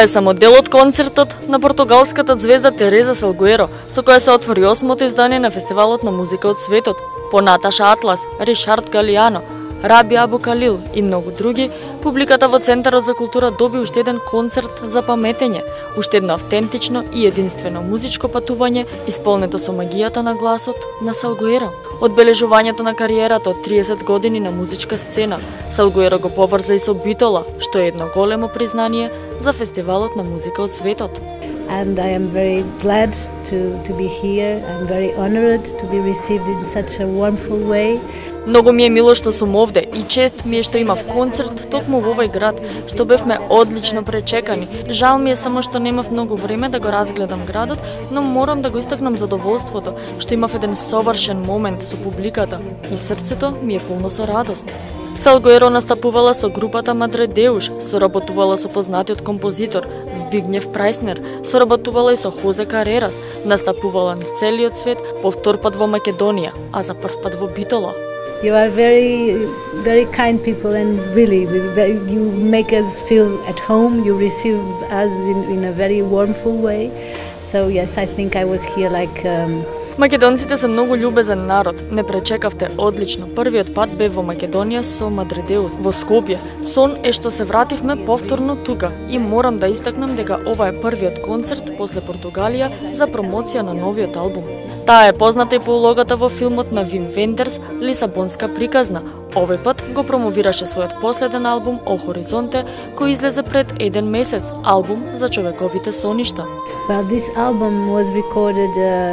е само дел од концертот на португалската звезда Тереза Салгуеро, со која се отвори 8-то издание на Фестивалот на музика од светот. По Наташа Атлас, Ришард Галијано, Раби Абу Калил и многу други, публиката во Центарот за култура доби уште еден концерт за паметење, уште едно автентично и единствено музичко патување, исполнето со магијата на гласот на Салгуеро. Одбележувањето на кариерата од 30 години на музичка сцена, Салгуеро го поврза и со Битола, што е едно големо признание за Фестивалот на музика од светот. And I am very glad to be here. I'm very honored to be received in such a warmful way. Многу ми е мило што сум овде и чест ми е што имав концерт токму во овој град, што бевме одлично пречекани. Жал ми е само што немав многу време да го разгледам градот, но морам да го истакнам задоволството што имав еден совршен момент со публиката и срцето ми е полно со радост. Салгуеро настапувала со групата Мадре Деуш, соработувала со познатиот композитор Збигнев Прајснер, соработувала и со Хозе Карерас, настапувала низ целиот свет, по втор пат во Македонија, а за прв пат во Битола. You are very kind people, and really, you make us feel at home. You receive us in a very warmful way. So yes, I think I was here like. Македонците се многу љубезен народ. Не пречекавте одлично. Првиот пат бев во Македонија со Мадредеус во Скопје. Сон е што се вративме повторно тука и морам да истакнам дека ова е првиот концерт после Португалија за промоција на новиот албум. Таа е позната и по улогата во филмот на Вим Вендерс Лисабонска приказна. Овој пат го промовираше својот последен албум О Хоризонте, кој излезе пред еден месец, албум за човековите соништа. Well, this album was recorded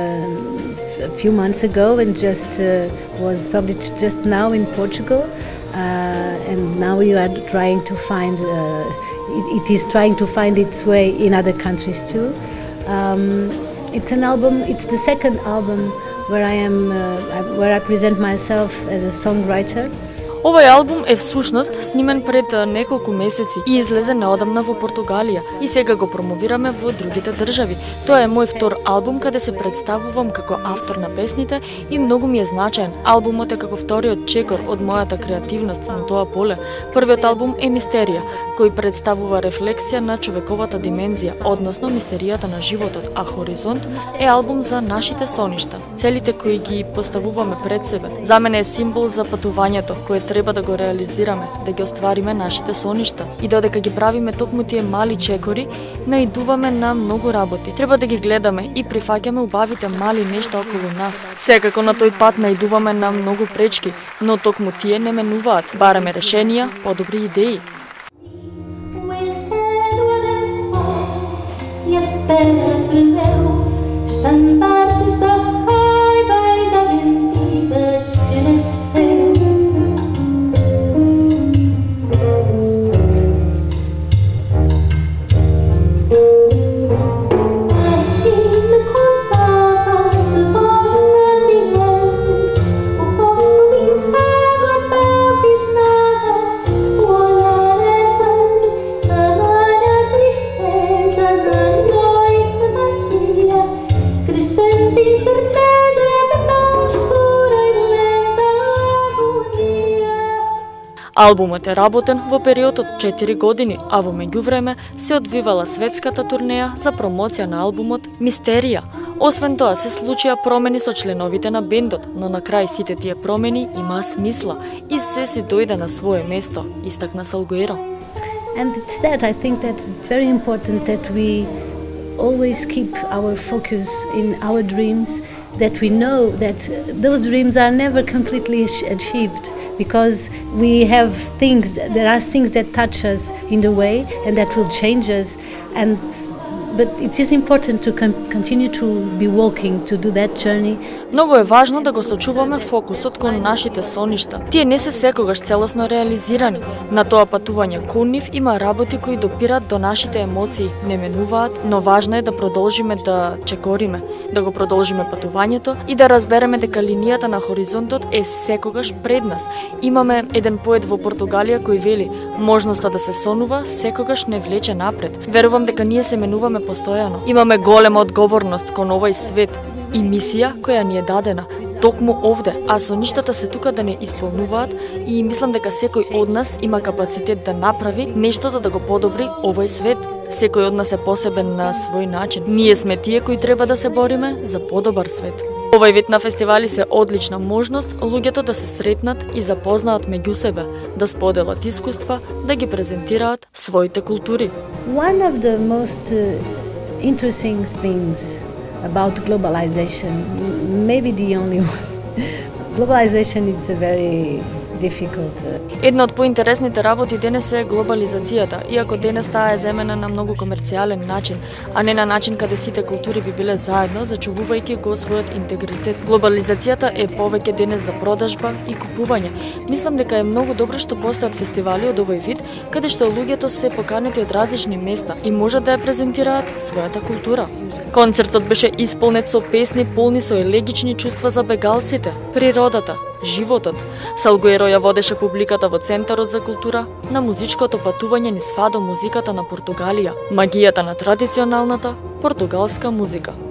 a few months ago and just was published just now in Portugal, and now we are trying to find it is trying to find its way in other countries too. It's an album. It's the second album where I present myself as a songwriter. Овој албум е всушност снимен пред неколку месеци и излезе неодамна во Португалија и сега го промовираме во другите држави. Тоа е мој втор албум каде се представувам како автор на песните и многу ми е значаен. Албумот е како вториот чекор од мојата креативност на тоа поле. Првиот албум е Мистерија, кој представува рефлексија на човековата димензија, односно мистеријата на животот, а Хоризонт е албум за нашите соништа, целите кои ги поставуваме пред себе. За мене е символ за патувањето кое треба да го реализираме, да ги оствариме нашите соништа. И додека ги правиме токму тие мали чекори, наидуваме на многу работи. Треба да ги гледаме и прифаќаме убавите мали нешта околу нас. Секако на тој пат наидуваме на многу пречки, но токму тие не менуваат. Бараме решенија, подобри идеи. Албумот е работен во период од 4 години, а во меѓувреме се одвивала светската турнеја за промоција на албумот Мистерија. Освен тоа се случија промени со членовите на бендот, но на крај сите тие промени имаа смисла и се си дојде на свое место, истакна Салгуеро. And it's that I think that it's very important that we always keep our focus in our dreams, that we know that those dreams are never completely achieved, because we have things, there are things that touch us in the way and that will change us, but it is important to continue to be walking, to do that journey. Многу е важно да го сочуваме фокусот кон нашите соништа. Тие не се секогаш целосно реализирани. На тоа патување кон нив има работи кои допират до нашите емоции, не менуваат, но важно е да продолжиме да чекориме, да го продолжиме патувањето и да разбереме дека линијата на хоризонтот е секогаш пред нас. Имаме еден поет во Португалија кој вели: можноста да се сонува секогаш не влече напред. Верувам дека ние се менуваме постојано. Имаме голема одговорност кон овој свет и мисија која ни е дадена токму овде, а соништата се тука да не исполнуваат и мислам дека секој од нас има капацитет да направи нешто за да го подобри овој свет. Секој од нас е посебен на свој начин. Ние сме тие кои треба да се бориме за подобар свет. Овој вид на фестивали се одлична можност луѓето да се сретнат и запознаат меѓу себе, да споделат искуства, да ги презентираат своите култури. One of the most interesting things about globalization, maybe the only one. Globalization is a very difficult. Една од поинтересните работи денес е глобализацијата, иако денес таа е земена на многу комерцијален начин, а не на начин каде сите култури би биле заедно, зачувувајќи го својот интегритет. Глобализацијата е повеќе денес за продажба и купување. Мислам дека е многу добро што постојат фестивали од овој вид, каде што луѓето се поканети од различни места и можат да ја презентираат својата култура. Концертот беше исполнет со песни полни со елегични чувства за бегалците, природата, животот. Салгуеро ја водеше публиката во Центарот за култура на музичкото патување низ фадо музиката на Португалија, магијата на традиционалната португалска музика.